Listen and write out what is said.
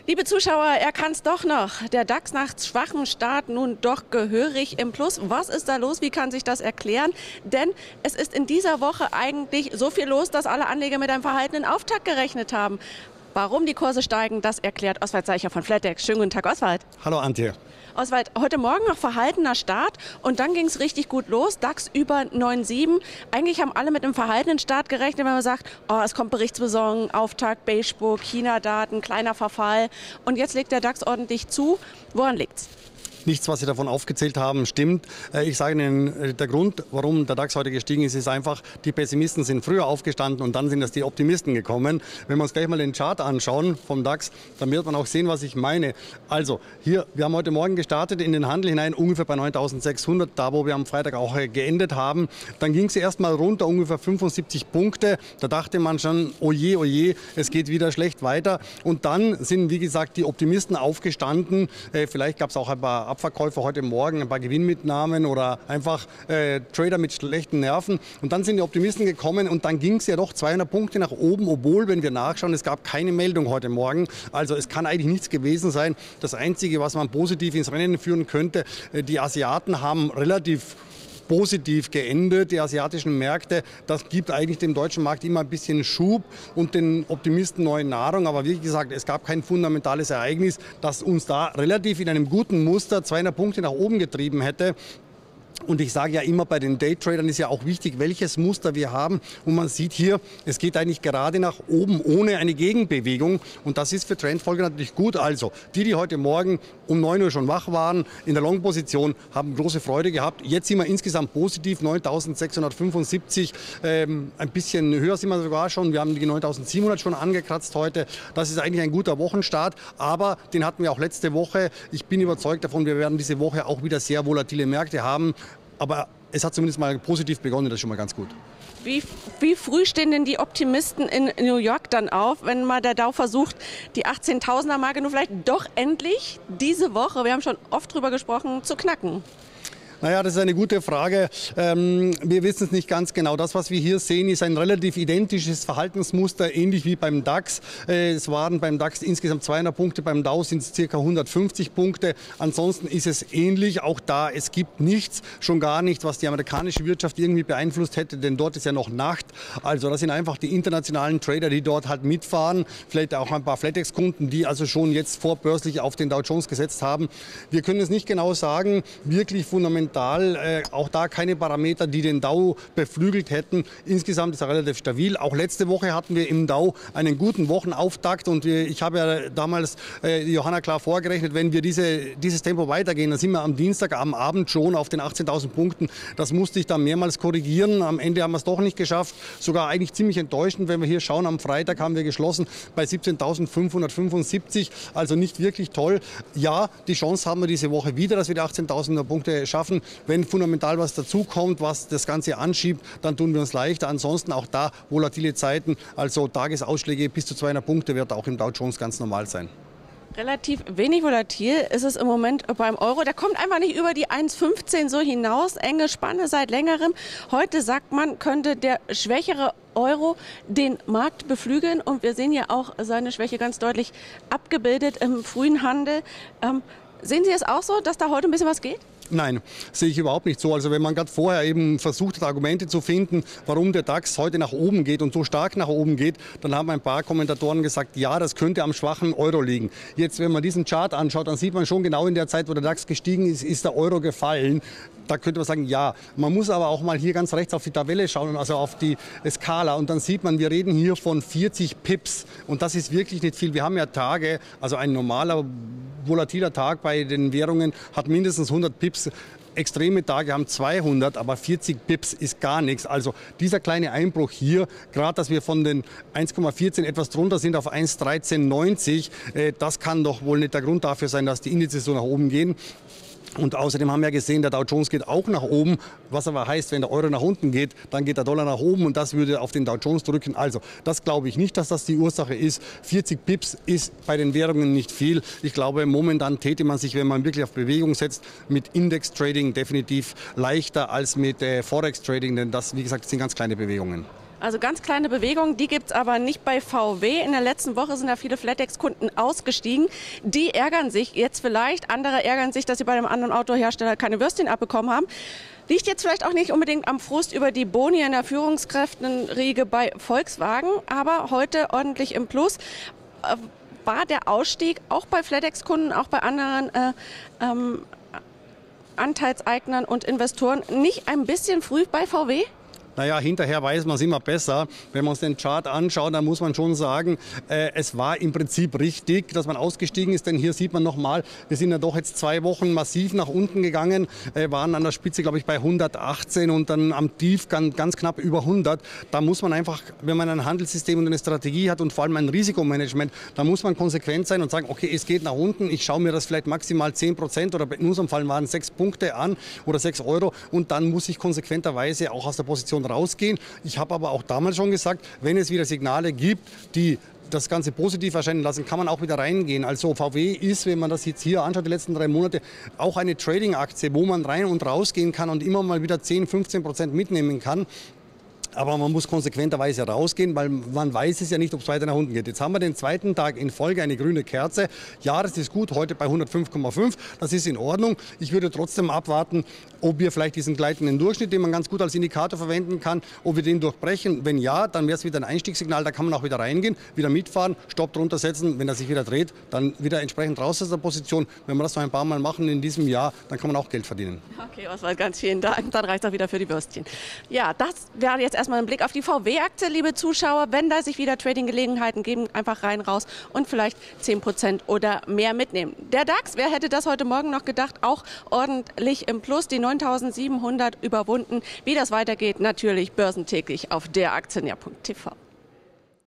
Liebe Zuschauer, er kann es doch noch. Der DAX nach schwachem Start nun doch gehörig im Plus. Was ist da los? Wie kann sich das erklären? Denn es ist in dieser Woche eigentlich so viel los, dass alle Anleger mit einem verhaltenen Auftakt gerechnet haben. Warum die Kurse steigen, das erklärt Oswald Seicher von Flatex. Schönen guten Tag, Oswald. Hallo Antje. Oswald, heute Morgen noch verhaltener Start und dann ging es richtig gut los. DAX über 9,7. Eigentlich haben alle mit einem verhaltenen Start gerechnet, wenn man sagt, oh, es kommt Berichtssaison, Auftakt, Beigebook, China-Daten, kleiner Verfall. Und jetzt legt der DAX ordentlich zu. Woran liegt's? Nichts, was Sie davon aufgezählt haben, stimmt. Ich sage Ihnen, der Grund, warum der DAX heute gestiegen ist, ist einfach, die Pessimisten sind früher aufgestanden und dann sind erst die Optimisten gekommen. Wenn wir uns gleich mal den Chart anschauen vom DAX, dann wird man auch sehen, was ich meine. Also, hier, wir haben heute Morgen gestartet in den Handel hinein, ungefähr bei 9.600, da wo wir am Freitag auch geendet haben. Dann ging es erst mal runter, ungefähr 75 Punkte. Da dachte man schon, oje, es geht wieder schlecht weiter. Und dann sind, wie gesagt, die Optimisten aufgestanden. Vielleicht gab es auch ein paar Abverkäufe heute Morgen, ein paar Gewinnmitnahmen oder einfach Trader mit schlechten Nerven. Und dann sind die Optimisten gekommen und dann ging es ja doch 200 Punkte nach oben, obwohl, wenn wir nachschauen, es gab keine Meldung heute Morgen. Also es kann eigentlich nichts gewesen sein. Das Einzige, was man positiv ins Rennen führen könnte, die Asiaten haben relativ positiv geendet, die asiatischen Märkte. Das gibt eigentlich dem deutschen Markt immer ein bisschen Schub und den Optimisten neue Nahrung. Aber wie gesagt, es gab kein fundamentales Ereignis, das uns da relativ in einem guten Muster 200 Punkte nach oben getrieben hätte. Und ich sage ja immer, bei den Daytradern ist ja auch wichtig, welches Muster wir haben. Und man sieht hier, es geht eigentlich gerade nach oben ohne eine Gegenbewegung. Und das ist für Trendfolger natürlich gut. Also, die heute Morgen um 9 Uhr schon wach waren, in der Long-Position, haben große Freude gehabt. Jetzt sind wir insgesamt positiv, 9.675. Ein bisschen höher sind wir sogar schon. Wir haben die 9.700 schon angekratzt heute. Das ist eigentlich ein guter Wochenstart. Aber den hatten wir auch letzte Woche. Ich bin überzeugt davon, wir werden diese Woche auch wieder sehr volatile Märkte haben. Aber es hat zumindest mal positiv begonnen, das ist schon mal ganz gut. Wie früh stehen denn die Optimisten in New York dann auf, wenn mal der Dow versucht, die 18.000er-Marke nur vielleicht doch endlich diese Woche, wir haben schon oft drüber gesprochen, zu knacken? Naja, das ist eine gute Frage. Wir wissen es nicht ganz genau. Das, was wir hier sehen, ist ein relativ identisches Verhaltensmuster, ähnlich wie beim DAX. Es waren beim DAX insgesamt 200 Punkte, beim Dow sind es ca. 150 Punkte. Ansonsten ist es ähnlich. Auch da, es gibt nichts, schon gar nichts, was die amerikanische Wirtschaft irgendwie beeinflusst hätte, denn dort ist ja noch Nacht. Also das sind einfach die internationalen Trader, die dort halt mitfahren. Vielleicht auch ein paar Flatex-Kunden, die also schon jetzt vorbörslich auf den Dow Jones gesetzt haben. Wir können es nicht genau sagen, wirklich fundamental. Auch da keine Parameter, die den Dow beflügelt hätten. Insgesamt ist er relativ stabil. Auch letzte Woche hatten wir im Dow einen guten Wochenauftakt und ich habe ja damals Johanna klar vorgerechnet, wenn wir dieses Tempo weitergehen, dann sind wir am Dienstag am Abend schon auf den 18.000 Punkten. Das musste ich dann mehrmals korrigieren. Am Ende haben wir es doch nicht geschafft. Sogar eigentlich ziemlich enttäuschend, wenn wir hier schauen. Am Freitag haben wir geschlossen bei 17.575. Also nicht wirklich toll. Ja, die Chance haben wir diese Woche wieder, dass wir die 18.000er Punkte schaffen. Wenn fundamental was dazukommt, was das Ganze anschiebt, dann tun wir uns leichter. Ansonsten auch da volatile Zeiten, also Tagesausschläge bis zu 200 Punkte wird auch im Dow Jones ganz normal sein. Relativ wenig volatil ist es im Moment beim Euro. Der kommt einfach nicht über die 1,15 so hinaus. Enge Spanne seit längerem. Heute sagt man, könnte der schwächere Euro den Markt beflügeln. Und wir sehen ja auch seine Schwäche ganz deutlich abgebildet im frühen Handel. Sehen Sie es auch so, dass da heute ein bisschen was geht? Nein, sehe ich überhaupt nicht so. Also wenn man gerade vorher eben versucht hat, Argumente zu finden, warum der DAX heute nach oben geht und so stark nach oben geht, dann haben ein paar Kommentatoren gesagt, ja, das könnte am schwachen Euro liegen. Jetzt, wenn man diesen Chart anschaut, dann sieht man schon genau in der Zeit, wo der DAX gestiegen ist, ist der Euro gefallen. Da könnte man sagen, ja. Man muss aber auch mal hier ganz rechts auf die Tabelle schauen, also auf die Skala. Und dann sieht man, wir reden hier von 40 Pips. Und das ist wirklich nicht viel. Wir haben ja Tage, also ein normaler volatiler Tag bei den Währungen hat mindestens 100 Pips. Extreme Tage haben 200, aber 40 Pips ist gar nichts. Also dieser kleine Einbruch hier, gerade dass wir von den 1,14 etwas drunter sind auf 1,1390, das kann doch wohl nicht der Grund dafür sein, dass die Indizes so nach oben gehen. Und außerdem haben wir gesehen, der Dow Jones geht auch nach oben, was aber heißt, wenn der Euro nach unten geht, dann geht der Dollar nach oben und das würde auf den Dow Jones drücken. Also das glaube ich nicht, dass das die Ursache ist. 40 Pips ist bei den Währungen nicht viel. Ich glaube, momentan täte man sich, wenn man wirklich auf Bewegung setzt, mit Index-Trading definitiv leichter als mit Forex-Trading, denn das, wie gesagt, sind ganz kleine Bewegungen. Also ganz kleine Bewegungen, die gibt es aber nicht bei VW. In der letzten Woche sind da viele Flatex-Kunden ausgestiegen. Die ärgern sich jetzt vielleicht. Andere ärgern sich, dass sie bei einem anderen Autohersteller keine Würstchen abbekommen haben. Liegt jetzt vielleicht auch nicht unbedingt am Frust über die Boni in der Führungskräftenriege bei Volkswagen, aber heute ordentlich im Plus. War der Ausstieg auch bei Flatex-Kunden, auch bei anderen Anteilseignern und Investoren nicht ein bisschen früh bei VW? Naja, hinterher weiß man es immer besser. Wenn wir uns den Chart anschauen, dann muss man schon sagen, es war im Prinzip richtig, dass man ausgestiegen ist. Denn hier sieht man nochmal, wir sind ja doch jetzt 2 Wochen massiv nach unten gegangen, waren an der Spitze, glaube ich, bei 118 und dann am Tief ganz knapp über 100. Da muss man einfach, wenn man ein Handelssystem und eine Strategie hat und vor allem ein Risikomanagement, da muss man konsequent sein und sagen, okay, es geht nach unten, ich schaue mir das vielleicht maximal 10% oder in unserem Fall waren 6 Punkte an oder 6 Euro und dann muss ich konsequenterweise auch aus der Position rausgehen. Ich habe aber auch damals schon gesagt, wenn es wieder Signale gibt, die das Ganze positiv erscheinen lassen, kann man auch wieder reingehen. Also VW ist, wenn man das jetzt hier anschaut, die letzten 3 Monate, auch eine Trading-Aktie, wo man rein und rausgehen kann und immer mal wieder 10-15% mitnehmen kann. Aber man muss konsequenterweise rausgehen, weil man weiß es ja nicht, ob es weiter nach unten geht. Jetzt haben wir den 2. Tag in Folge eine grüne Kerze. Ja, das ist gut, heute bei 105,5. Das ist in Ordnung. Ich würde trotzdem abwarten, ob wir vielleicht diesen gleitenden Durchschnitt, den man ganz gut als Indikator verwenden kann, ob wir den durchbrechen. Wenn ja, dann wäre es wieder ein Einstiegssignal. Da kann man auch wieder reingehen, wieder mitfahren, Stopp drunter setzen. Wenn er sich wieder dreht, dann wieder entsprechend raus aus der Position. Wenn wir das noch ein paar Mal machen in diesem Jahr, dann kann man auch Geld verdienen. Okay, Oswald, ganz vielen Dank. Dann reicht es auch wieder für die Würstchen. Ja, das wäre jetzt erstmal ein Blick auf die VW-Aktie, liebe Zuschauer. Wenn da sich wieder Trading-Gelegenheiten geben, einfach rein, raus und vielleicht 10% oder mehr mitnehmen. Der DAX, wer hätte das heute Morgen noch gedacht, auch ordentlich im Plus, die 9.700 überwunden. Wie das weitergeht, natürlich börsentäglich auf deraktionär.tv.